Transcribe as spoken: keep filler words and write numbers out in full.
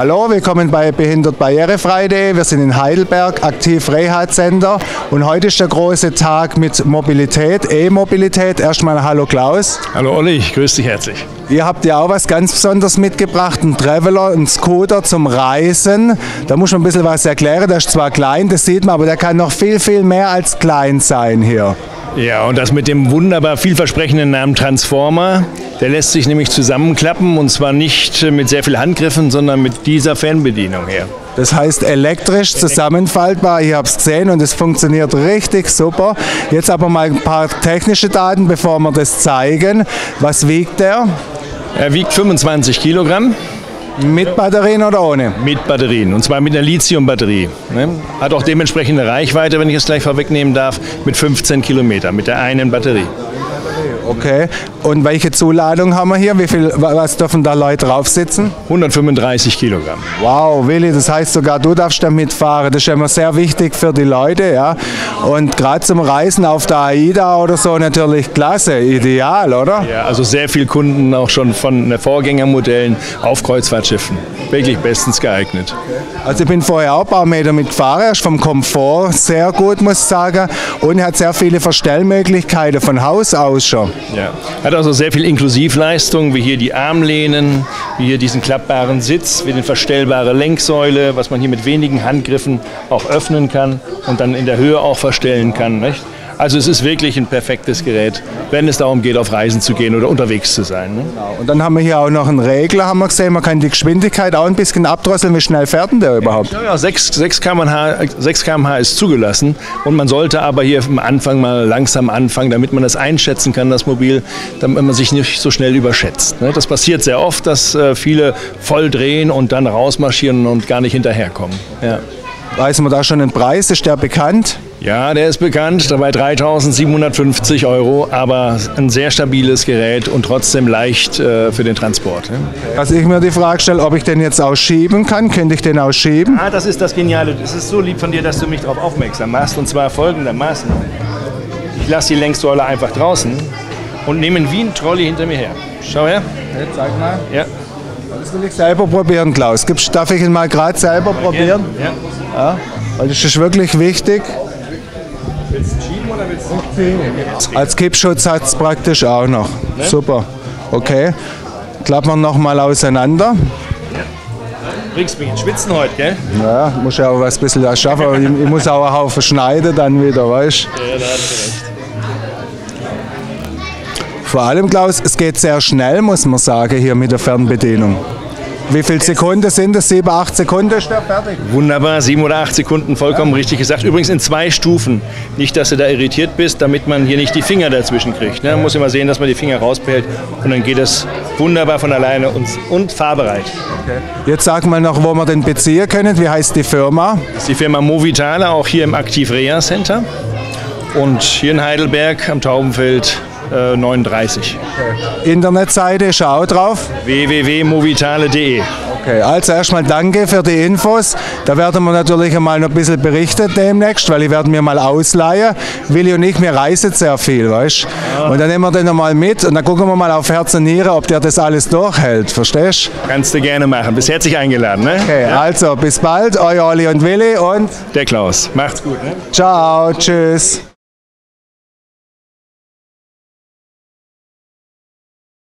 Hallo, willkommen bei behindert barrierefrei punkt de. Wir sind in Heidelberg, aktiv Reha-Center und heute ist der große Tag mit Mobilität, E-Mobilität. Erstmal hallo Klaus. Hallo Olli, ich grüße dich herzlich. Ihr habt ja auch was ganz Besonderes mitgebracht, einen Traveler, einen Scooter zum Reisen. Da muss man ein bisschen was erklären, der ist zwar klein, das sieht man, aber der kann noch viel, viel mehr als klein sein hier. Ja, und das mit dem wunderbar vielversprechenden Namen Transformer. Der lässt sich nämlich zusammenklappen und zwar nicht mit sehr viel Handgriffen, sondern mit dieser Fernbedienung her. Das heißt elektrisch zusammenfaltbar, ich habe es gesehen und es funktioniert richtig super. Jetzt aber mal ein paar technische Daten, bevor wir das zeigen. Was wiegt der? Er wiegt fünfundzwanzig Kilogramm. Mit Batterien oder ohne? Mit Batterien, und zwar mit einer Lithium-Batterie. Hat auch dementsprechende Reichweite, wenn ich es gleich vorwegnehmen darf, mit fünfzehn Kilometern, mit der einen Batterie. Okay, und welche Zuladung haben wir hier? Wie viel, was dürfen da Leute drauf sitzen? hundertfünfunddreißig Kilogramm. Wow, Willi, das heißt sogar du darfst damit fahren. Das ist immer sehr wichtig für die Leute, ja. Und gerade zum Reisen auf der AIDA oder so natürlich klasse, ideal, oder? Ja, also sehr viele Kunden auch schon von Vorgängermodellen auf Kreuzfahrtschiffen. Wirklich bestens geeignet. Also ich bin vorher auch ein paar Meter mitgefahren, erst vom Komfort sehr gut, muss ich sagen. Und er hat sehr viele Verstellmöglichkeiten von Haus aus schon. Ja. Hat also sehr viel Inklusivleistung, wie hier die Armlehnen, wie hier diesen klappbaren Sitz, wie die verstellbare Lenksäule, was man hier mit wenigen Handgriffen auch öffnen kann und dann in der Höhe auch verstellen kann. Nicht? Also es ist wirklich ein perfektes Gerät, wenn es darum geht, auf Reisen zu gehen oder unterwegs zu sein. Ne? Genau. Und dann haben wir hier auch noch einen Regler, haben wir gesehen, man kann die Geschwindigkeit auch ein bisschen abdrosseln. Wie schnell fährt denn der überhaupt? Ja, ja, sechs Kilometer pro Stunde ist zugelassen und man sollte aber hier am Anfang mal langsam anfangen, damit man das einschätzen kann, das Mobil, damit man sich nicht so schnell überschätzt. Ne? Das passiert sehr oft, dass äh, viele voll drehen und dann rausmarschieren und gar nicht hinterherkommen. Ja. Weiß man da schon den Preis, ist der bekannt? Ja, der ist bekannt, dabei dreitausendsiebenhundertfünfzig Euro, aber ein sehr stabiles Gerät und trotzdem leicht äh, für den Transport. Ne? Also ich mir die Frage stelle, ob ich den jetzt auch schieben kann, könnte ich den auch schieben? Ah, das ist das Geniale, es ist so lieb von dir, dass du mich darauf aufmerksam machst, und zwar folgendermaßen. Ich lasse die Lenksäule einfach draußen und nehme ihn wie ein Trolley hinter mir her. Schau her. Ja, zeig mal. Ja. Das will ich selber probieren, Klaus. Gibst, darf ich ihn mal gerade selber probieren? Ja. Ja. Weil das ist wirklich wichtig. Willst du schieben oder willst du ziehen? Als Kippschutz hat es praktisch auch noch. Ne? Super. Okay. Klappen wir nochmal auseinander. Ja. Bringst mich ins Schwitzen heute, gell? Ja, muss ja auch was ein bisschen was schaffen. Aber ich, ich muss auch einen Haufen schneiden dann wieder, weißt du? Ja, da hast du recht. Vor allem, Klaus, es geht sehr schnell, muss man sagen, hier mit der Fernbedienung. Wie viele Sekunden sind es? Sieben, acht Sekunden ist der fertig? Wunderbar, sieben oder acht Sekunden, vollkommen ja. Richtig gesagt. Übrigens in zwei Stufen. Nicht, dass du da irritiert bist, damit man hier nicht die Finger dazwischen kriegt. Ne? Man muss immer sehen, dass man die Finger rausbehält und dann geht das wunderbar von alleine und, und fahrbereit. Okay. Jetzt sag mal noch, wo wir den beziehen können. Wie heißt die Firma? Das ist die Firma Movitale, auch hier im Aktiv Reha Center. Und hier in Heidelberg am Taubenfeld äh, neununddreißig. Okay. Internetseite ist auch drauf? w w w punkt movitale punkt de. Okay, also erstmal danke für die Infos. Da werden wir natürlich einmal noch ein bisschen berichten demnächst, weil ich werde mir mal ausleihen. Willi und ich, wir reisen sehr viel, weißt du? Und dann nehmen wir den nochmal mit und dann gucken wir mal auf Herz und Nieren, ob der das alles durchhält, verstehst du? Kannst du gerne machen. Bist herzlich eingeladen, ne? Okay, ja. Also bis bald, euer Olli und Willi und der Klaus. Macht's gut, ne? Ciao, tschüss.